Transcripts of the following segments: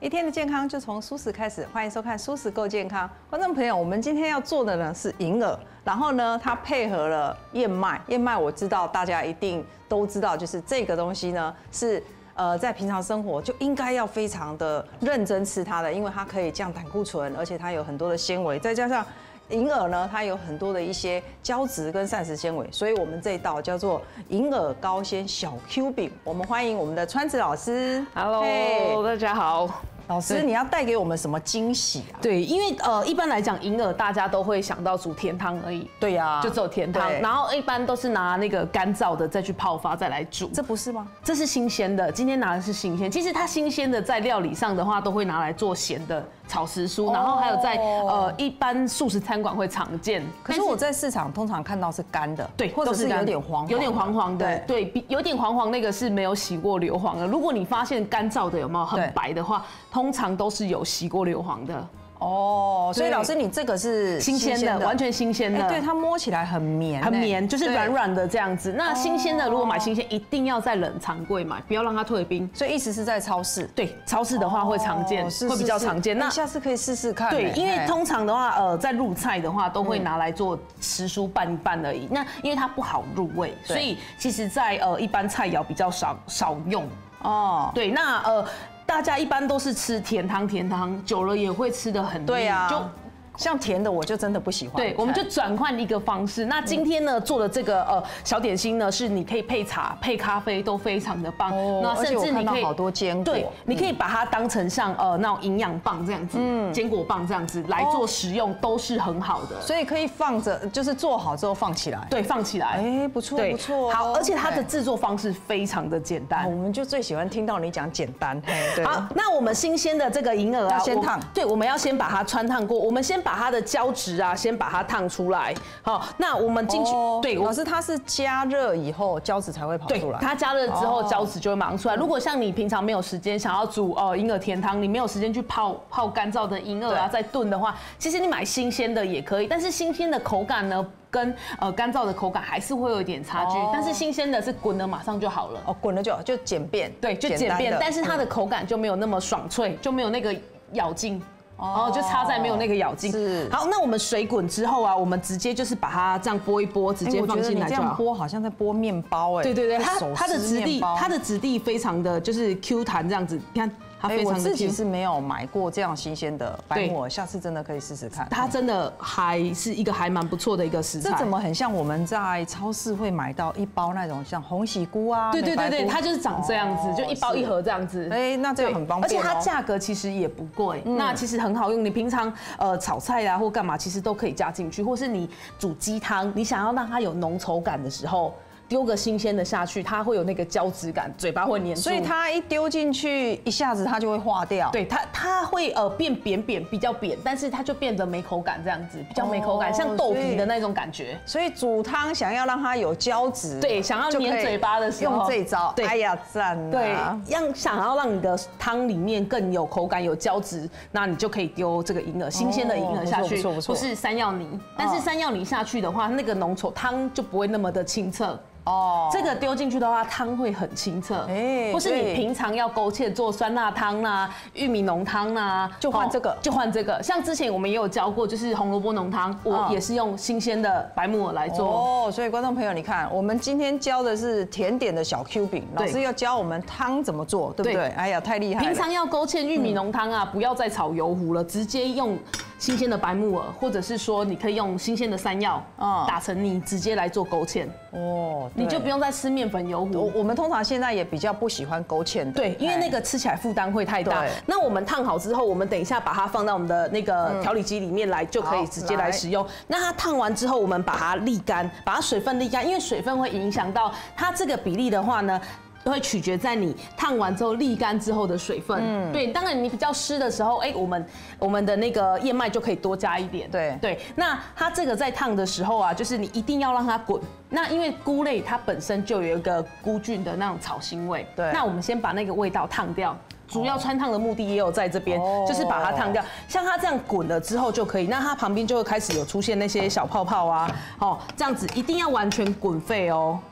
一天的健康就从蔬食开始，欢迎收看《蔬食够健康》。观众朋友，我们今天要做的呢是银耳，然后呢，它配合了燕麦。燕麦我知道大家一定都知道，就是这个东西呢是在平常生活就应该要非常的认真吃它的，因为它可以降胆固醇，而且它有很多的纤维，再加上银耳呢，它有很多的一些胶质跟膳食纤维，所以我们这一道叫做银耳高纤小 Q 饼。我们欢迎我们的川子老师。 Hello， 大家好。 老师，你要带给我们什么惊喜啊？ 对，因为一般来讲，银耳大家都会想到煮甜汤而已。 对呀， 就只有甜汤，然后一般都是拿那个干燥的再去泡发再来煮。 这不是吗？ 这是新鲜的，今天拿的是新鲜。其实它新鲜的在料理上的话，都会拿来做咸的炒时蔬，然后还有在一般素食餐馆会常见。 可是我在市场通常看到是干的， 对， 或者是有点黄， 有点黄黄的，对，有点黄黄那个是没有洗过硫磺的。如果你发现干燥的有没有很白的话，通常都是有洗过硫磺的。 哦，所以老师你这个是新鲜的，完全新鲜的。 对，它摸起来很绵， 很绵，就是软软的这样子。那新鲜的，如果买新鲜，一定要在冷藏柜买，不要让它退冰。 所以意思是在超市？ 对，超市的话会常见，会比较常见。 那下次可以试试看。 对，因为通常的话，在入菜的话，都会拿来做时蔬拌一拌而已。那因为它不好入味，所以其实在一般菜肴比较少用。哦，对，那大家一般都是吃甜汤，久了也会吃得很腻。 对啊，就像甜的我就真的不喜欢。 对，我们就转换一个方式。那今天呢做的这个小点心呢，是你可以配茶、配咖啡都非常的棒。 那甚至你可以好多坚果， 对，你可以把它当成像那种营养棒这样子，坚果棒这样子来做食用，都是很好的。 所以可以放着，就是做好之后放起来。 对，放起来。 哎，不错不错。 好，而且它的制作方式非常的简单。 我们就最喜欢听到你讲简单。 好，那我们新鲜的这个银耳啊， 先烫。 对，我们要先把它穿烫过。我们先把它的胶质啊，先把它烫出来。好，那我们进去。对， 老师，它是加热以后胶质才会跑出来。 它加热之后胶质就会马上出来。如果像你平常没有时间想要煮银耳甜汤，你没有时间去泡干燥的银耳啊，再炖的话，其实你买新鲜的也可以。但是新鲜的口感呢，跟干燥的口感还是会有一点差距。但是新鲜的是滚了马上就好了。 哦，滚了就简便。 对，就简便，但是它的口感就没有那么爽脆，就没有那个咬劲。哦，就差在没有那个咬劲。是。好，那我们水滚之后啊，我们直接就是把它这样拨一拨，直接放进来就好。 这样拨好像在拨面包哎。 对，它的质地非常的就是 Q 弹这样子，你看。 我自己是没有买过这样新鲜的白木耳，下次真的可以试试看。 它真的还是一个还蛮不错的一个食材。 这怎么很像我们在超市会买到一包那种像鸿喜菇啊？ 对，它就是长这样子，就一包一盒这样子。 哎，那这样很方便。 而且它价格其实也不贵，那其实很好用。你平常炒菜啊或干嘛，其实都可以加进去，或是你煮鸡汤，你想要让它有浓稠感的时候。丢个新鲜的下去，它会有那个胶质感，嘴巴会黏住。 所以它一丢进去，一下子它就会化掉。 对，它会变扁，比较扁，但是它就变得没口感这样子，比较没口感，像豆皮的那种感觉。 所以煮汤想要让它有胶质， 对，想要黏嘴巴的时候用这一招。哎呀，赞啊！ 对，想要让你的汤里面更有口感、有胶质，那你就可以丢这个银耳，新鲜的银耳下去，或是山药泥。但是山药泥下去的话，那个浓稠汤就不会那么的清澈。哦，这个丢进去的话，汤会很清澈。哎，或是你平常要勾芡做酸辣汤啦、玉米浓汤啦， 就换这个， 像之前我们也有教过，就是红萝卜浓汤，我也是用新鲜的白木耳来做。 哦，所以观众朋友，你看，我们今天教的是甜点的小 Q 饼，老师要教我们汤怎么做，对不对？哎呀，太厉害了！ 平常要勾芡玉米浓汤啊，不要再炒油糊了，直接用新鲜的白木耳，或者是说你可以用新鲜的山药，打成泥，直接来做勾芡。哦。你就不用再吃面粉油糊。 我们通常现在也比较不喜欢勾芡的， 对，因为那个吃起来负担会太大。那我们烫好之后，我们等一下把它放到我们的那个调理机里面来，就可以直接来使用。那它烫完之后，我们把它沥干，把它水分沥干，因为水分会影响到它这个比例的话呢。会取决在你烫完之后沥干之后的水分，对，当然你比较湿的时候，我们的那个燕麦就可以多加一点，对。那它这个在烫的时候啊，就是你一定要让它滚。那因为菇类它本身就有一个菇菌的那种草腥味，对。那我们先把那个味道烫掉。主要穿烫的目的也有在这边，就是把它烫掉。像它这样滚了之后就可以，那它旁边就会开始有出现那些小泡泡啊，这样子一定要完全滚沸哦。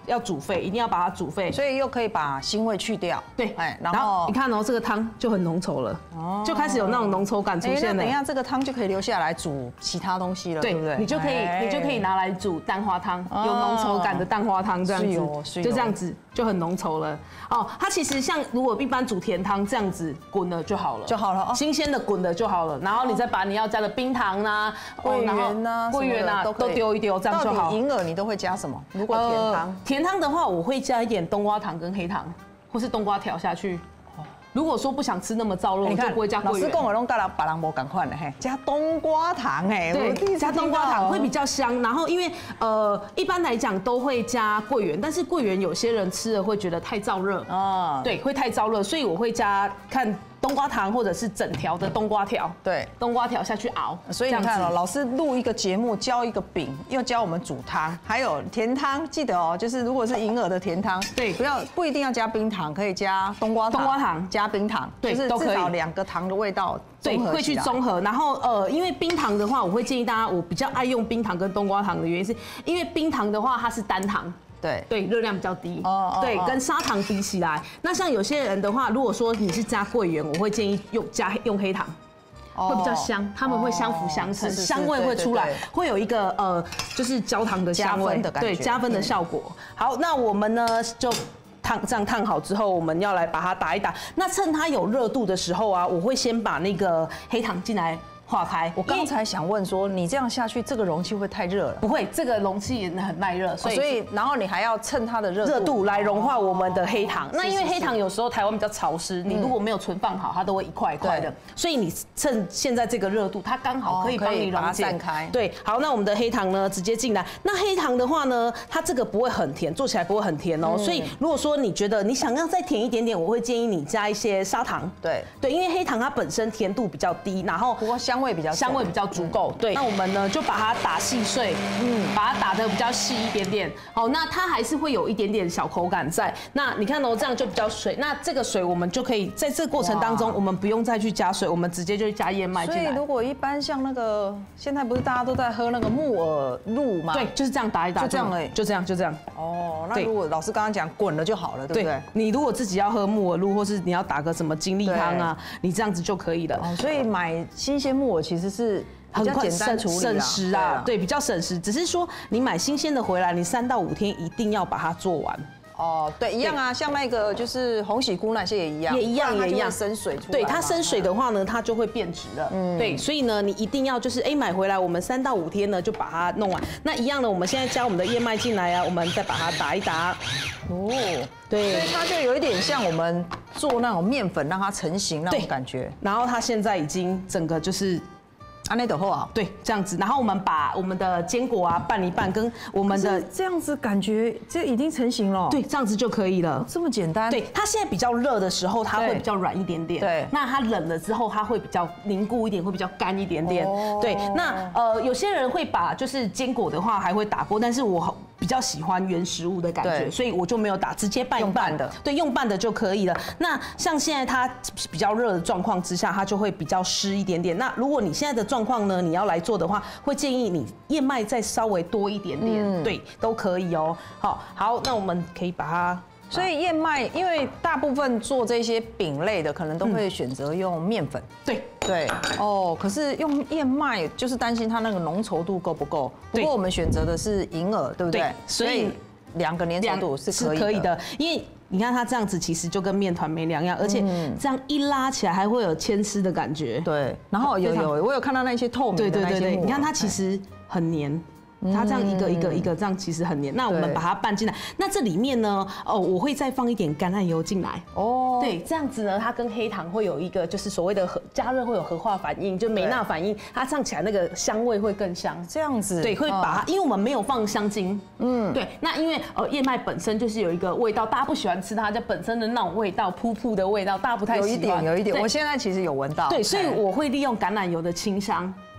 要煮沸，一定要把它煮沸， 所以又可以把腥味去掉。 对， 哎， 然后你看哦，这个汤就很浓稠了，就开始有那种浓稠感出现了。 等一下这个汤就可以留下来煮其他东西了，对不对？ 你就可以拿来煮蛋花汤，有浓稠感的蛋花汤这样子，就这样子就很浓稠了。哦，它其实像如果一般煮甜汤这样子滚了就好了，新鲜的滚的就好了。然后你再把你要加的冰糖啊、 桂圆啊、 都丢一丢，这样就好。 到底银耳你都会加什么？如果甜汤的话，我会加一点冬瓜糖跟黑糖，或是冬瓜条下去。如果说不想吃那么燥肉，就不会加桂圆。 老师跟我弄干了，把人无赶快的嘿，加冬瓜糖哎， 对，加冬瓜糖会比较香。然后因为一般来讲都会加桂圆，但是桂圆有些人吃了会觉得太燥热啊，对，会太燥热，所以我会加看冬瓜糖或者是整条的冬瓜条， 对， 冬瓜条下去熬。 所以你看哦，老师录一个节目教一个饼，又教我们煮汤，还有甜汤，记得哦，就是如果是银耳的甜汤， 对， 不一定要加冰糖，可以加冬瓜糖加冰糖， 对， 就是至少2个糖的味道， 对，会去中和。然后因为冰糖的话，我会建议大家，我比较爱用冰糖跟冬瓜糖的原因是，因为冰糖的话它是单糖。对，热量比较低，对，跟砂糖比起来，那像有些人的话，如果说你是加桂圆，我会建议用黑糖，会比较香，他们会相辅相成，香味会出来，会有一个就是焦糖的香味，对，加分的效果。好，那我们呢就这样烫好之后，我们要来把它打一打。那趁它有热度的时候啊，我会先把那个黑糖进来。化开。 我刚才想问说，你这样下去，这个容器会不会太热了？ 不会，这个容器也很耐热，所以然后你还要趁它的热度来融化我们的黑糖。那因为黑糖有时候台湾比较潮湿，你如果没有存放好，它都会一块一块的。所以你趁现在这个热度，它刚好可以帮你溶解。对，好，那我们的黑糖呢，直接进来。那黑糖的话呢，它这个不会很甜，做起来不会很甜哦。所以如果说你觉得你想要再甜一点点，我会建议你加一些砂糖。对，因为黑糖它本身甜度比较低，然后不过香味比较足够。对，那我们呢就把它打细碎，把它打得比较细一点点。好，那它还是会有一点点小口感在。那你看哦，这样就比较水。那这个水我们就可以在这个过程当中，我们不用再去加水，我们直接就加燕麦进来。 所以如果一般像那个现在不是大家都在喝那个木耳露吗？ 对，就是这样打一打， 就这样而已， 就这样。 哦，那如果老师刚刚讲滚了就好了，对不对？ 你如果自己要喝木耳露，或是你要打个什么精力汤啊，你这样子就可以了。 哦，所以买新鲜木耳其实是比较简单处理， 省时啊，对，比较省时。只是说你买新鲜的回来，你3到5天一定要把它做完。 哦，对，一样啊，像那个就是红喜菇那些也一样，生水出来。 对，它生水的话呢，它就会变质了。对，所以呢，你一定要就是买回来，我们3到5天呢就把它弄完。那一样的，我们现在加我们的燕麦进来啊，我们再把它打一打。哦，对， 所以它就有一点像我们做那种面粉让它成型那种感觉。 然后它现在已经整个就是。 安内的话， 对，这样子，然后我们把我们的坚果啊拌一拌，跟我们的这样子感觉这已经成型了， 对，这样子就可以了， 这么简单。 对，它现在比较热的时候，它会比较软一点点，对，那它冷了之后，它会比较凝固一点，会比较干一点点，对。那有些人会把就是坚果的话还会打过，但是我比较喜欢原食物的感觉，所以我就没有打，直接拌一拌的，对，用拌的就可以了。那像现在它比较热的状况之下，它就会比较湿一点点。那如果你现在的状况呢，你要来做的话，会建议你燕麦再稍微多一点点，对，都可以哦。好，那我们可以把它。 所以燕麦，因为大部分做这些饼类的，可能都会选择用面粉。对哦，可是用燕麦就是担心它那个浓稠度够不够。不过我们选择的是银耳，对不对？所以2个粘稠度是可以的， 因为你看它这样子其实就跟面团没两样，而且这样一拉起来还会有牵丝的感觉。 对，然后我有看到那些透明的那些木耳， 你看它其实很黏。它这样一个这样其实很黏，那我们把它拌进来。那这里面呢，我会再放一点橄榄油进来。哦，对，这样子呢，它跟黑糖会有一个就是所谓的加热会有合化反应，就梅纳反应，它唱起来那个香味会更香。 这样子， 对，会把它，因为我们没有放香精。对，那因为燕麦本身就是有一个味道，大家不喜欢吃它，就本身的那种味道，噗噗的味道，大家不太喜欢。 有一点，我现在其实有闻到。 对，所以我会利用橄榄油的清香。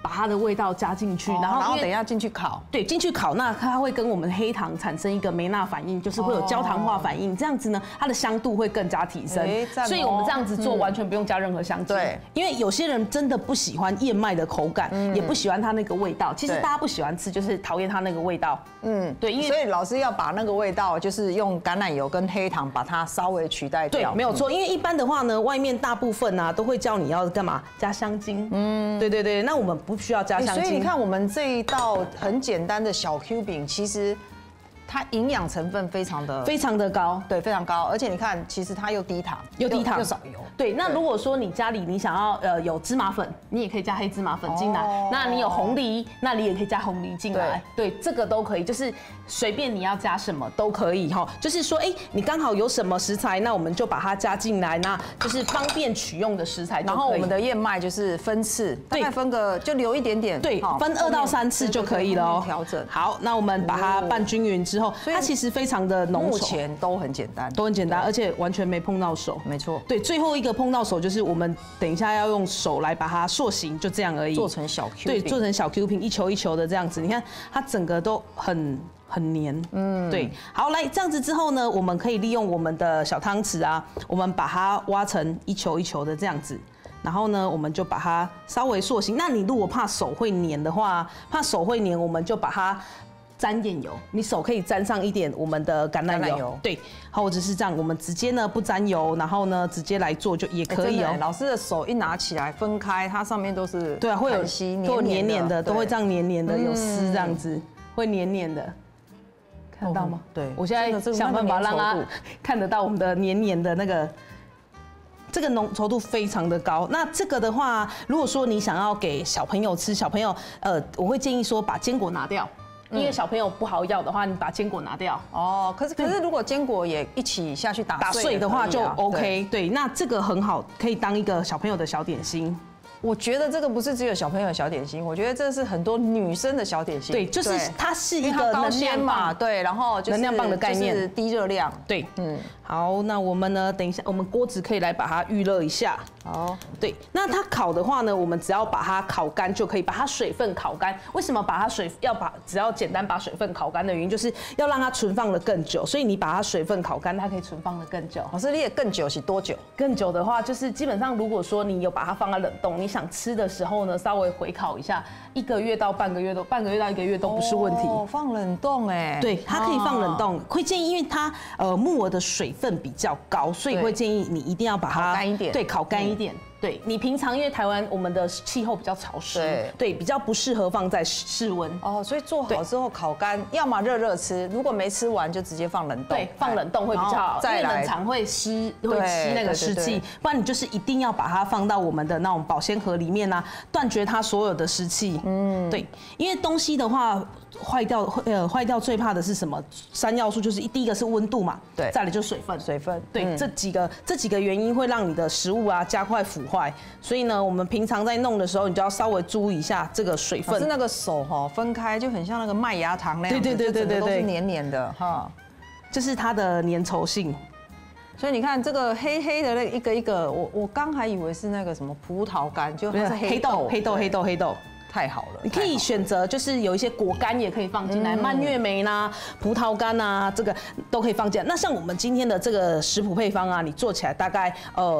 把它的味道加进去， 然后等一下进去烤。 对，进去烤，那它会跟我们黑糖产生一个梅纳反应，就是会有焦糖化反应，这样子呢，它的香度会更加提升。所以我们这样子做完全不用加任何香精。对，因为有些人真的不喜欢燕麦的口感，也不喜欢它那个味道。其实大家不喜欢吃，就是讨厌它那个味道。对，因为所以老师要把那个味道，就是用橄榄油跟黑糖把它稍微取代掉。 对，没有错。因为一般的话呢，外面大部分啊都会教你要干嘛？加香精。对，那我们不需要加香精。 所以你看，我们这一道很简单的小 Q 饼，其实它营养成分非常的高，对，非常高。而且你看，其实它又低糖，又少油。对， 那如果说你家里你想要有芝麻粉，你也可以加黑芝麻粉进来。那你有红梨，那你也可以加红梨进来。对，这个都可以，就是随便你要加什么都可以哈。就是说，你刚好有什么食材，那我们就把它加进来，那就是方便取用的食材。 然后我们的燕麦就是分次，大概分个就留一点点， 对，分2到3次就可以了。 调整好，那我们把它拌均匀之后，它其实非常的浓稠， 目前都很简单， 而且完全没碰到手。 没错， 对，最后一个碰到手就是我们等一下要用手来把它塑形，就这样而已。 做成小 Q 对，做成小 Q 饼，一球一球的这样子。你看它整个都很黏。对。好，来这样子之后呢，我们可以利用我们的小汤匙啊，我们把它挖成一球一球的这样子。然后呢，我们就把它稍微塑形。那你如果怕手会黏的话，我们就把它沾点油，你手可以沾上一点我们的橄榄油，对，或者是这样，我们直接呢不沾油，然后呢直接来做就也可以哦。 老师的手一拿起来分开，它上面都是对啊，会有黏黏的，都会这样黏黏的，有丝这样子，会黏黏的，看得到吗？ 对， 我现在想办法让它看得到我们的黏黏的那个。这个浓稠度非常的高。那这个的话，如果说你想要给小朋友吃，我会建议说把坚果拿掉，因为小朋友不好咬的话，你把坚果拿掉。 可是如果坚果也一起下去打碎的话就 OK。对，那这个很好，可以当一个小朋友的小点心。 我觉得这个不是只有小朋友的小点心，我觉得这是很多女生的小点心。 对，就是它是一个能量嘛，对，然后能量棒的概念， 就是低热量。 对，好，那我们呢，等一下我们锅子可以来把它预热一下。好，对，那它烤的话呢，我们只要把它烤干就可以，把它水分烤干。为什么把它只要简单把水分烤干的原因，就是要让它存放的更久。所以你把它水分烤干，它可以存放的更久。 老师，你也更久是多久？ 更久的话，就是基本上如果说你有把它放在冷冻，你想吃的时候呢，稍微回烤一下，1个月到半个月到1个月都不是问题。 放冷冻哎， 对，它可以放冷冻。会建议，因为它木耳的水分比较高，所以会建议你一定要把它烤干一点。 对，烤干一点。对，你平常因为台湾我们的气候比较潮湿，对，比较不适合放在室温。 所以做好之后烤干，要么热吃，如果没吃完就直接放冷冻。 对，放冷冻会比较好，因为冷藏会吸那个湿气，不然你就是一定要把它放到我们的那种保鲜盒里面啊，断绝它所有的湿气。对，因为东西的话坏掉最怕的是什么？3要素就是第一个是温度嘛，对，再来就是水分，对，这几个原因会让你的食物啊加快腐坏，所以呢，我们平常在弄的时候，你就要稍微注意一下这个水分。 是那个手分开就很像那个麦芽糖那样子，对，都是黏黏的哈， 就是它的粘稠性。 所以你看这个黑黑的那一个，我刚还以为是那个什么葡萄干，就它是黑豆。太好了， 你可以选择，就是有一些果干也可以放进来，蔓越莓啦、葡萄干啊，这个都可以放进来。那像我们今天的这个食谱配方啊，你做起来大概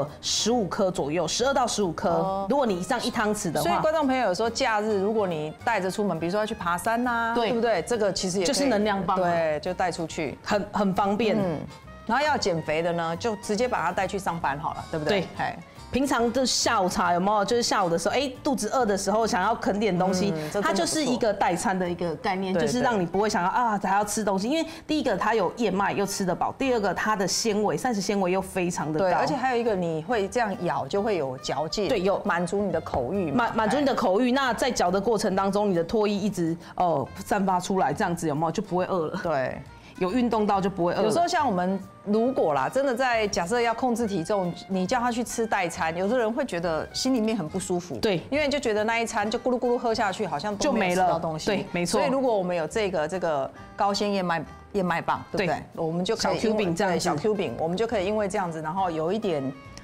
15颗左右，12到15颗。如果你上1汤匙的话， 所以观众朋友有时候假日，如果你带着出门，比如说要去爬山呐，对不对？这个其实也就是能量棒， 对，就带出去， 很方便。 然后要减肥的呢，就直接把它带去上班好了，对不对？对。 平常的下午茶有没有？就是下午的时候，肚子饿的时候想要啃点东西，它就是一个代餐的一个概念，就是让你不会想要还要吃东西。因为第一个它有燕麦又吃得饱，第二个它的纤维膳食纤维又非常的高， 而且还有一个你会这样咬就会有嚼劲， 对，有满足你的口欲， 满足你的口欲。那在嚼的过程当中，你的唾液一直散发出来，这样子有没有就不会饿了？ 对。 有运动到就不会饿。 有时候像我们如果啦，真的在假设要控制体重，你叫他去吃代餐，有的人会觉得心里面很不舒服。对，因为就觉得那一餐就咕噜咕噜喝下去，好像都没有吃到东西。 对，没错。 所以如果我们有这个高纤燕麦棒，对不对？我们就可以小 Q 饼这样小 Q 饼，我们就可以因为这样子，然后有一点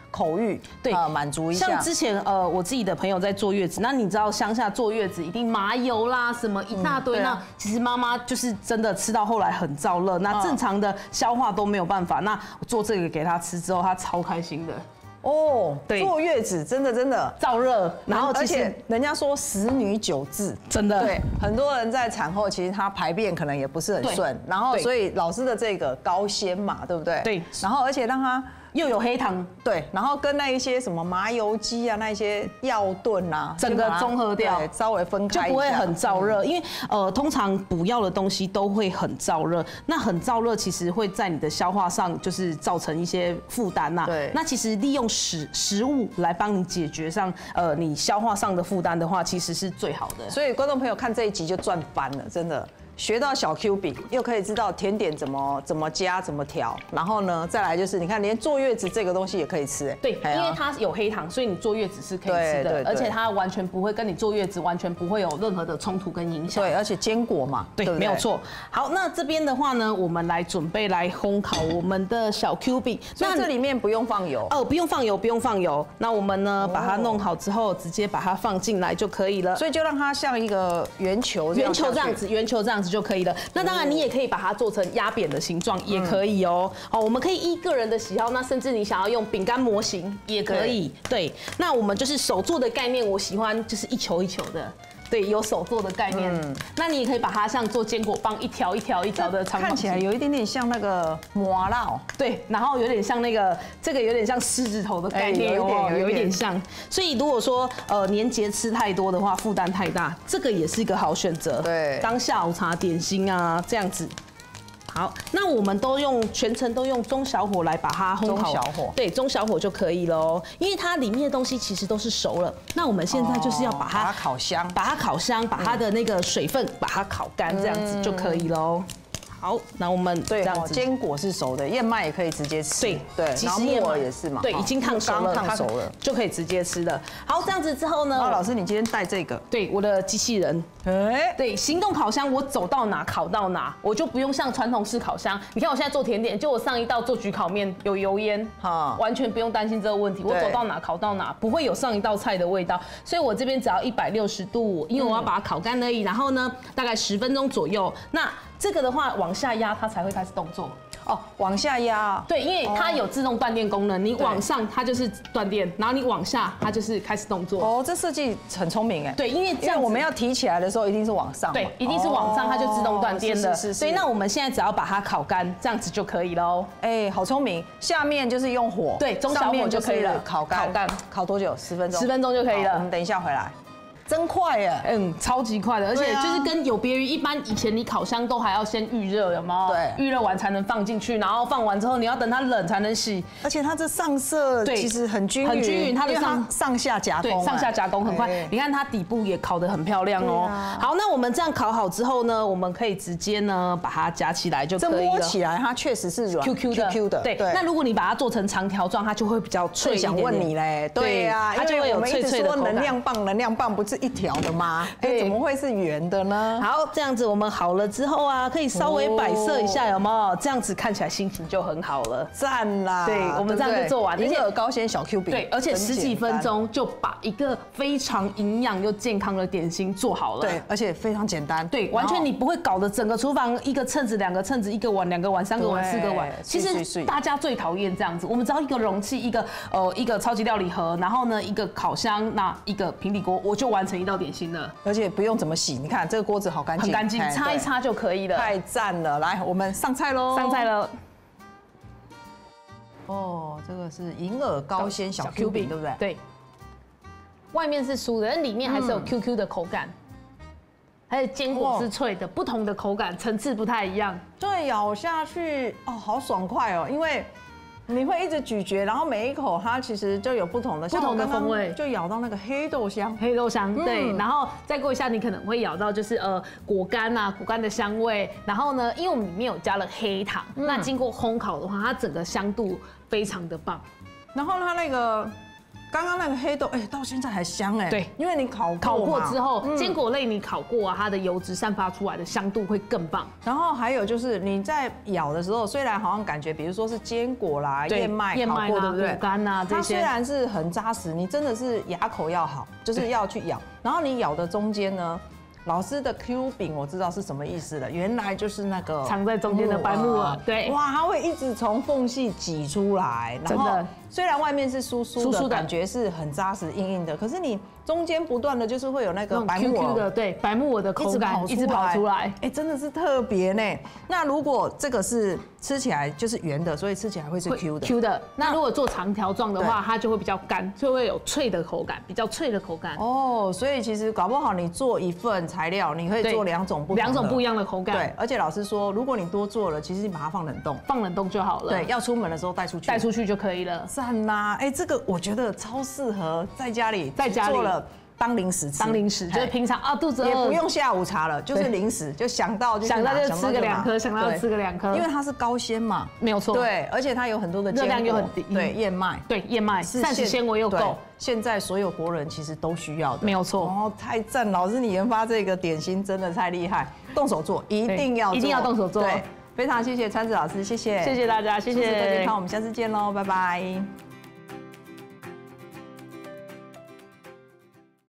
口欲， 对， 满足一下。 像之前我自己的朋友在坐月子，那你知道乡下坐月子一定麻油啦，什么一大堆，那其实妈妈就是真的吃到后来很燥热，那正常的消化都没有办法。那我做这个给她吃之后，她超开心的。 哦，对，坐月子真的燥热，然后而且人家说10女9痔， 真的， 对，很多人在产后其实她排便可能也不是很顺，然后所以老师的这个高纤嘛，对不对？ 对， 然后而且让她又有黑糖， 对，然后跟那一些什么麻油鸡啊，那一些药炖啊， 整个综合掉， 稍微分开， 就不会很燥热。因为通常补药的东西都会很燥热，那很燥热其实会在你的消化上就是造成一些负担呐。 对， 那其实利用食物来帮你解决上你消化上的负担的话，其实是最好的。 所以观众朋友看这一集就赚翻了，真的。学到小 Q 饼，又可以知道甜点怎么加怎么调，然后呢，再来就是你看，连坐月子这个东西也可以吃， 对，因为它有黑糖，所以你坐月子是可以吃的，而且它完全不会跟你坐月子完全不会有任何的冲突跟影响。 对，而且坚果嘛， 对，没有错。好，那这边的话呢，我们来准备来烘烤我们的小 Q 饼。 那这里面不用放油哦，不用放油，不用放油。那我们呢，把它弄好之后，直接把它放进来就可以了。 所以就让它像一个圆球这样子， 圆球这样子就可以了。那当然，你也可以把它做成压扁的形状，也可以哦。好，我们可以依个人的喜好，那甚至你想要用饼干模型也可以。对，那我们就是手做的概念，我喜欢就是一球一球的。对，有手做的概念。那你也可以把它像做坚果棒，一条一条的长方形， 看起来有一点点像那个麻辣。 对，然后有点像那个这个有点像狮子头的概念，有一点像。所以如果说年节吃太多的话，负担太大，这个也是一个好选择。 对， 当下午茶点心啊这样子。好，那我们都全程都用中小火来把它烘烤， 中小火， 对，中小火就可以了哦。因为它里面的东西其实都是熟了，那我们现在就是要把它烤香， 把它的那个水分把它烤干，这样子就可以了哦。好，那我们对，坚果是熟的，燕麦也可以直接吃。对， 其实木耳也是嘛。 对，已经烫熟了， 烫熟了就可以直接吃的。好，这样子之后呢？ 老师，你今天带这个？ 对，我的机器人。对，行动烤箱，我走到哪烤到哪，我就不用像传统式烤箱。你看我现在做甜点，就我上一道做焗烤面有油烟，完全不用担心这个问题。我走到哪烤到哪，不会有上一道菜的味道。所以我这边只要160度，因为我要把它烤干而已。然后呢，大概10分钟左右。那这个的话，往下压它才会开始动作。 哦，往下压。 对，因为它有自动断电功能，你往上它就是断电，然后你往下它就是开始动作。 哦，这设计很聪明哎。 对，因为这样我们要提起来的时候一定是往上。 对，一定是往上，它就自动断电的。 是。 所以那我们现在只要把它烤干，这样子就可以喽。 哎，好聪明。下面就是用火， 对，中小火就可以了。 烤干，烤多久？10分钟。 10分钟就可以了。 我们等一下回来。真快耶！ 超级快的，而且就是跟有别于一般以前你烤箱都还要先预热，有没有？ 对， 预热完才能放进去，然后放完之后你要等它冷才能洗。 而且它这上色其实很均匀，它的上下夹攻， 对，上下夹攻很快。你看它底部也烤得很漂亮哦。好，那我们这样烤好之后呢，我们可以直接呢把它夹起来就可以了。 摸起来它确实是软 QQ 的，对。那如果你把它做成长条状，它就会比较脆一点。 想问你嘞，对呀， 它就会有脆脆的口感。 能量棒不是一条的吗？哎，怎么会是圆的呢？ 好，这样子我们好了之后啊，可以稍微摆设一下，有没有？这样子看起来心情就很好了， 赞啦！ 对，我们这样就做完， 银耳高纤小 Q 饼， 对，而且10几分钟就把一个非常营养又健康的点心做好了， 对，而且非常简单， 对，完全你不会搞得整个厨房1个秤子、2个秤子、1个碗、2个碗、3个碗、4个碗。其实大家最讨厌这样子，我们只要一个容器、一个超级料理盒，然后呢一个烤箱，那一个平底锅，我就完成一道点心了。 而且不用怎么洗，你看这个锅子好干净， 很干净，擦一擦就可以了。 太赞了！来，我们上菜喽！ 上菜了。 哦，这个是银耳高纤小 Q 饼，对不对？ 对。外面是酥的，但里面还是有 QQ 的口感，还有坚果是脆的，不同的口感层次不太一样。 对，咬下去哦，好爽快哦，因为你会一直咀嚼，然后每一口它其实就有不同的风味， 就咬到那个黑豆香， 对，然后再过一下你可能会咬到就是果干啊，果干的香味，然后呢，因为我们里面有加了黑糖，那经过烘烤的话，它整个香度非常的棒， 然后它那个刚刚那个黑豆，哎，到现在还香哎。 对， 因为你烤过之后，坚果类你烤过啊，它的油脂散发出来的香度会更棒。 然后还有就是你在咬的时候，虽然好像感觉，比如说是坚果啦、燕麦烤过，对不对？ 果干啊这些， 它虽然是很扎实，你真的是牙口要好，就是要去咬。然后你咬的中间呢？老师的 Q 饼我知道是什么意思了，原来就是那个藏在中间的白木耳，对， 哇，它会一直从缝隙挤出来，然后虽然外面是酥酥的，感觉是很扎实硬硬的，可是你中间不断的就是会有那个白木耳的，对，白木耳的口感一直跑出来， 哎，真的是特别呢。那如果这个是吃起来就是圆的，所以吃起来会是 Q 的。 那如果做长条状的话，它就会比较干，就会有脆的口感，比较脆的口感。 哦，所以其实搞不好你做一份材料，你可以做2种不一样的口感。 对，而且老师说，如果你多做了，其实你把它放冷冻就好了。 对，要出门的时候带出去就可以了。 赞啦！哎，这个我觉得超适合在家里做了。当零食吃， 就是平常啊肚子饿也不用下午茶了，就是零食，就想到就吃个2颗，想到吃个2颗， 因为它是高纤嘛， 没有错， 对，而且它有很多的热量又很低， 对，燕麦， 膳食纤维又够， 现在所有国人其实都需要的， 没有错。 哦，太赞！老师，你研发这个点心真的太厉害，动手做，一定要动手做， 对，非常谢谢川子老师，谢谢大家，谢谢， 健康，我们下次见喽，拜拜。